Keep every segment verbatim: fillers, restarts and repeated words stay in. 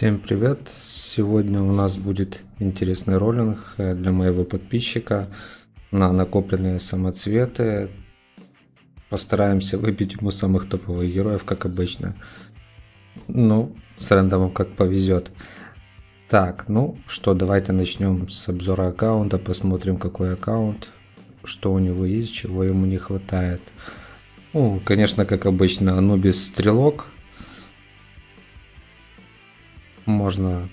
Всем привет! Сегодня у нас будет интересный роллинг для моего подписчика на накопленные самоцветы. Постараемся выбить ему самых топовых героев, как обычно. Ну, с рандомом как повезет. Так, ну что, давайте начнем с обзора аккаунта, посмотрим, какой аккаунт, что у него есть, чего ему не хватает. Ну, конечно, как обычно, Анубис стрелок. Можно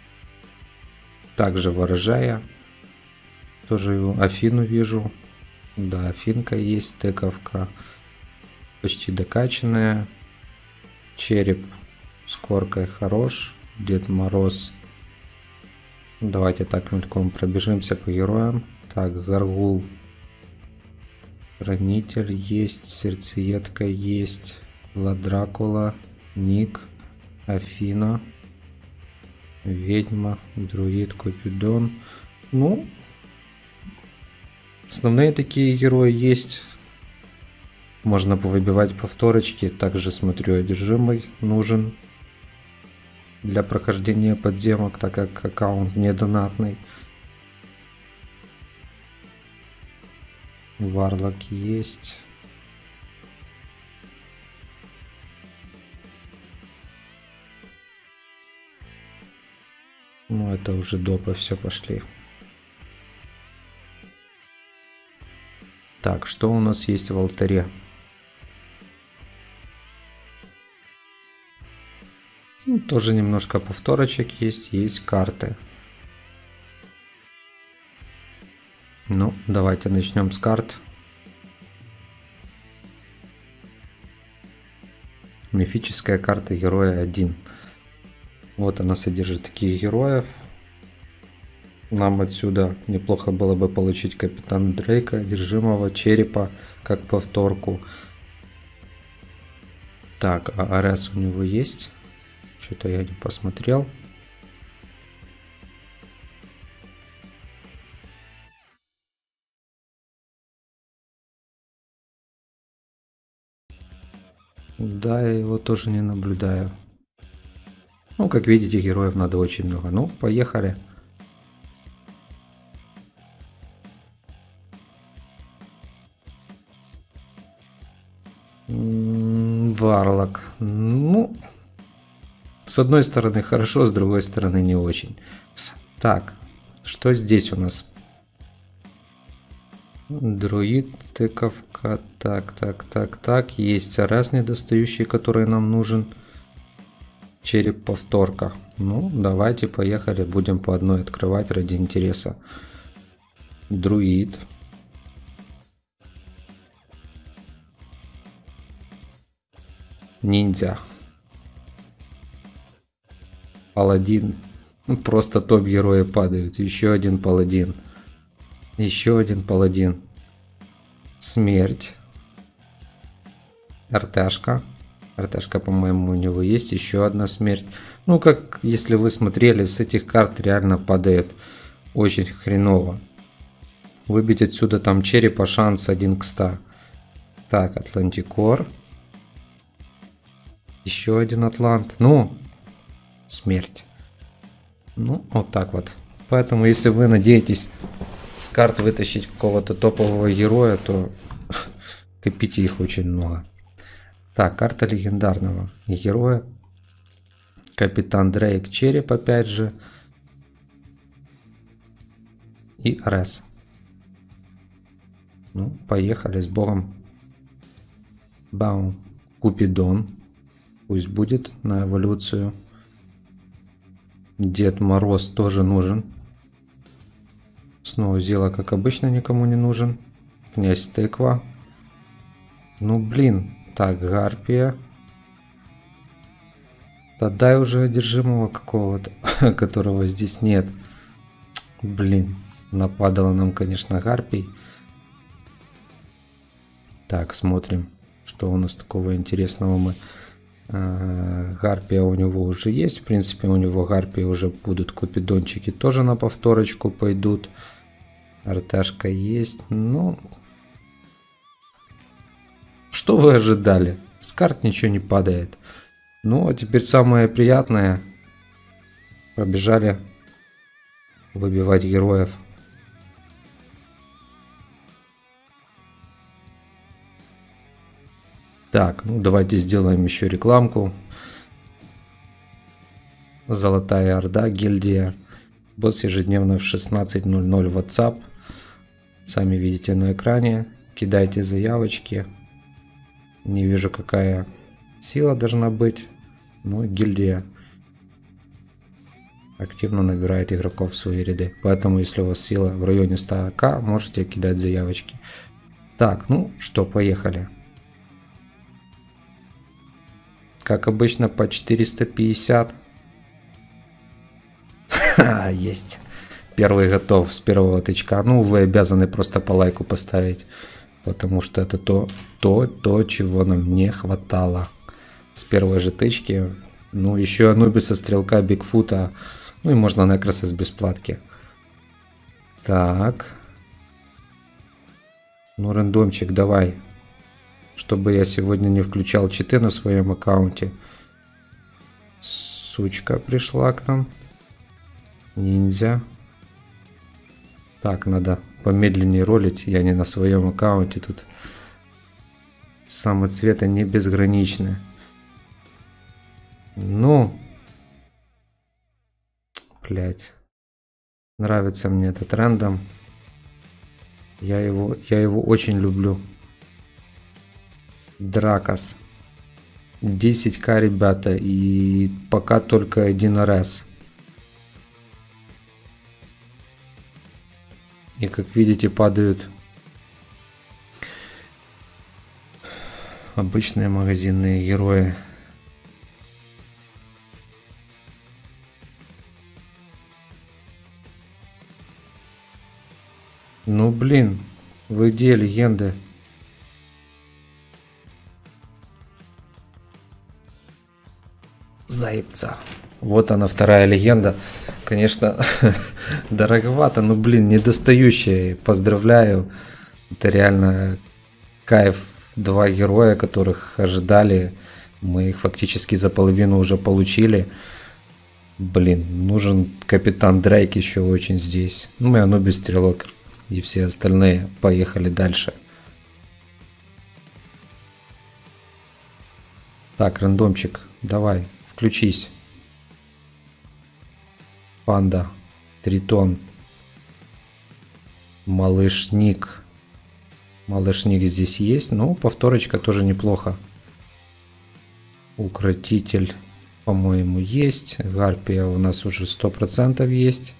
также ворожая. Тоже его Афину вижу. Да, Афинка есть, тековка. Почти докачанная. Череп с коркой хорош. Дед Мороз. Давайте так мельком пробежимся по героям. Так, Гаргул. Хранитель есть. Сердцеедка есть. Влад Дракула. Ник. Афина. Ведьма, друид, Купидон. Ну, основные такие герои есть. Можно повыбивать повторочки. Также смотрю, одержимый нужен для прохождения подземок, так как аккаунт не донатный. Варлок есть. Ну, это уже допы, все, пошли. Так, что у нас есть в алтаре? Ну, тоже немножко повторочек есть, есть карты. Ну, давайте начнем с карт. Мифическая карта героя один. Вот она содержит таких героев. Нам отсюда неплохо было бы получить Капитана Дрейка, одержимого, черепа, как повторку. Так, а Арес у него есть? Что-то я не посмотрел. Да, я его тоже не наблюдаю. Ну, как видите, героев надо очень много. Ну, поехали. Варлок. Ну, с одной стороны хорошо, с другой стороны не очень. Так, что здесь у нас? Друид, тыковка. Так, так, так, так. Есть раз недостающий, который нам нужен. Череп повторка. Ну, давайте, поехали. Будем по одной открывать ради интереса. Друид. Ниндзя. Паладин. Просто топ-герои падают. Еще один паладин. Еще один паладин. Смерть. РТшка. РТшка, по-моему, у него есть. Еще одна смерть. Ну, как если вы смотрели, с этих карт реально падает очень хреново. Выбить отсюда там черепа шанс один к ста. Так, Атлантикор. Еще один Атлант. Ну, смерть. Ну, вот так вот. Поэтому, если вы надеетесь с карт вытащить какого-то топового героя, то копите их очень много. Так, карта легендарного героя. Капитан Дрейк, череп опять же. И Арес. Ну, поехали с богом. Баум. Купидон. Пусть будет на эволюцию. Дед Мороз тоже нужен. Снова Зила, как обычно, никому не нужен. Князь Тыква. Ну, блин. Так, Гарпия. Да дай уже одержимого какого-то, которого здесь нет. Блин. Нападала нам, конечно, Гарпий. Так, смотрим, что у нас такого интересного мы... Гарпия у него уже есть. В принципе, у него Гарпии уже будут. Купидончики тоже на повторочку пойдут. РТшка есть. Ну, что вы ожидали? С карт ничего не падает. Ну, а теперь самое приятное. Побежали выбивать героев. Так, ну давайте сделаем еще рекламку. Золотая Орда, гильдия. Босс ежедневно в шестнадцать ноль ноль в WhatsApp. Сами видите на экране. Кидайте заявочки. Не вижу, какая сила должна быть. Но гильдия активно набирает игроков в свои ряды. Поэтому, если у вас сила в районе ста тысяч, можете кидать заявочки. Так, ну что, поехали. Как обычно, по четыреста пятьдесят. Ха, есть. Первый готов с первого тычка. Ну, вы обязаны просто по лайку поставить. Потому что это то, то, то, чего нам не хватало. С первой же тычки. Ну, еще Анубиса, Стрелка, Бигфута. Ну и можно Некроса с бесплатки. Так. Ну, рандомчик, давай. Чтобы я сегодня не включал читы на своем аккаунте. Сучка пришла к нам. Ниндзя. Так, надо помедленнее ролить. Я не на своем аккаунте. Тут самоцветы не безграничны. Ну. Блять. Нравится мне этот рандом. Я его, я его очень люблю. Дракос. десять тысяч, ребята. И пока только один раз. И как видите, падают обычные магазинные герои. Ну блин, вы где, легенды? Заебца. Вот она, вторая легенда. Конечно, дороговато, но, блин, недостающая. Поздравляю. Это реально кайф. Два героя, которых ожидали. Мы их фактически за половину уже получили. Блин, нужен капитан Дрейк еще очень здесь. Ну и Анубис, Стрелок и все остальные. Поехали дальше. Так, рандомчик, давай, включись. Панда, Тритон, Малышник. Малышник здесь есть, но повторочка тоже неплохо. Укротитель, по-моему, есть. Гарпия у нас уже сто процентов есть.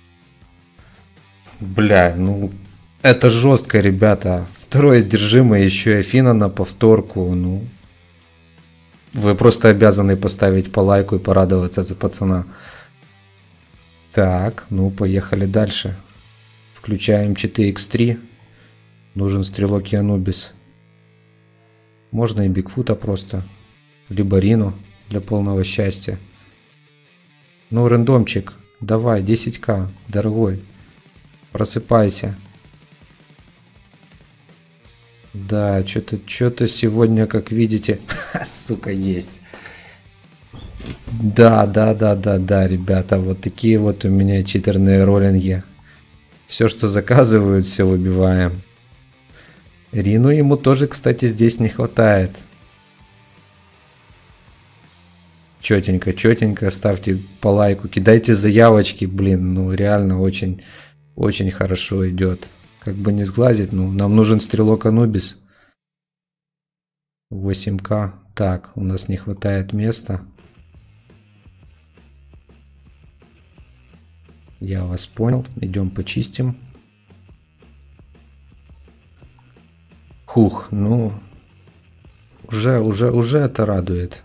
Бля, ну это жестко, ребята. Второе одержимое, еще и Афина на повторку. Ну, вы просто обязаны поставить по лайку и порадоваться за пацана. Так, ну поехали дальше. Включаем читы икс три. Нужен Стрелок и Анубис. Можно и Бигфута просто. Либо Рину для полного счастья. Ну, рандомчик, давай, десять тысяч, дорогой. Просыпайся. Да, что-то что-то сегодня, как видите, сука, есть. Да, да, да, да, да, ребята, вот такие вот у меня читерные роллинги. Все, что заказывают, все выбиваем. Рину ему тоже, кстати, здесь не хватает. Четенько, четенько, ставьте по лайку, кидайте заявочки, блин, ну реально очень, очень хорошо идет. Как бы не сглазить, ну нам нужен Стрелок Анубис. восемь тысяч, так, у нас не хватает места. Я вас понял, идем почистим. Хух, ну, уже, уже, уже это радует.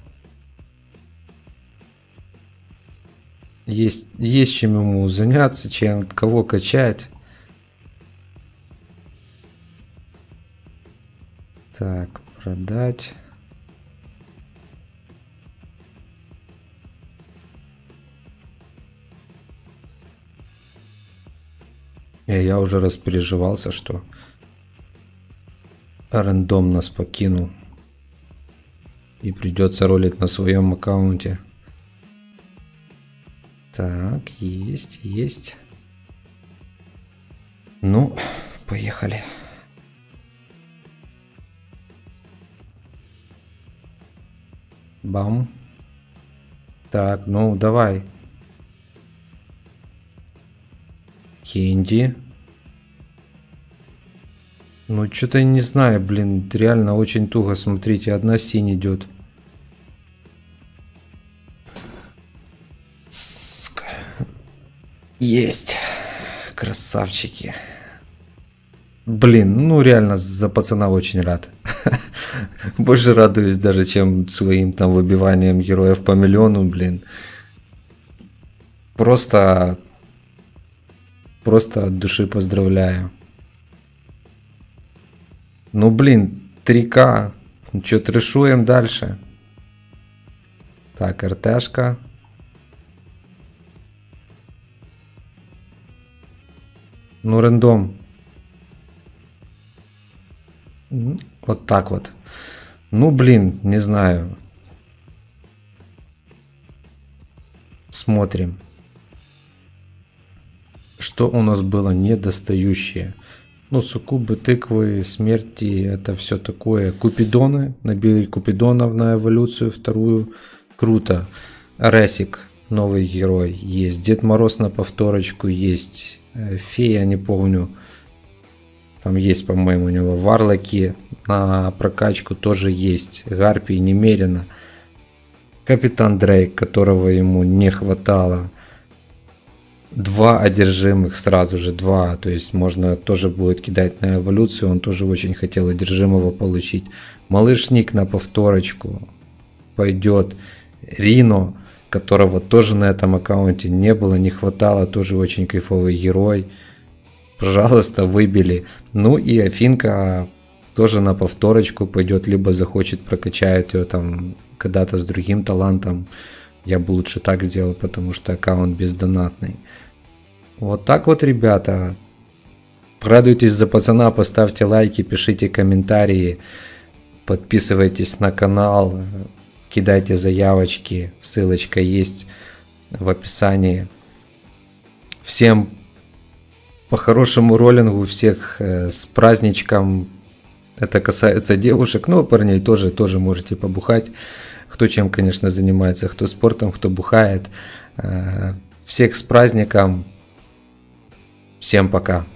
Есть, есть чем ему заняться, чем кого качать. Так, продать. И я уже распереживался, что рандом нас покинул. И придется ролить на своем аккаунте. Так, есть, есть. Ну, поехали. Бам. Так, ну давай. Кенди. Ну, что-то не знаю, блин, реально очень туго, смотрите, одна синь идет. Сука. Есть. Красавчики. Блин, ну реально за пацана очень рад. Больше радуюсь даже, чем своим там выбиванием героев по миллиону, блин. Просто, просто от души поздравляю. Ну блин, три ка. Ну что, трешуем дальше. Так, РТшка. Ну, рандом. Вот так вот. Ну, блин, не знаю. Смотрим. Что у нас было недостающее? Ну, суккубы, тыквы, смерти, это все такое. Купидоны. Набили купидонов на эволюцию вторую. Круто. Ресик, новый герой, есть. Дед Мороз на повторочку есть. Фея, не помню. Там есть, по-моему, у него варлоки на прокачку тоже есть. Гарпий немерено. Капитан Дрейк, которого ему не хватало. Два одержимых сразу же, два. То есть можно тоже будет кидать на эволюцию. Он тоже очень хотел одержимого получить. Малыш Ник на повторочку пойдет. Рино, которого тоже на этом аккаунте не было, не хватало. Тоже очень кайфовый герой. Пожалуйста, выбили. Ну и Афинка тоже на повторочку пойдет. Либо захочет, прокачает ее там когда-то с другим талантом. Я бы лучше так сделал, потому что аккаунт бездонатный. Вот так вот, ребята. Радуйтесь за пацана, поставьте лайки, пишите комментарии. Подписывайтесь на канал. Кидайте заявочки. Ссылочка есть в описании. Всем по хорошему роллингу, всех с праздничком. Это касается девушек, но парней тоже, тоже можете побухать. Кто чем, конечно, занимается, кто спортом, кто бухает. Всех с праздником. Всем пока.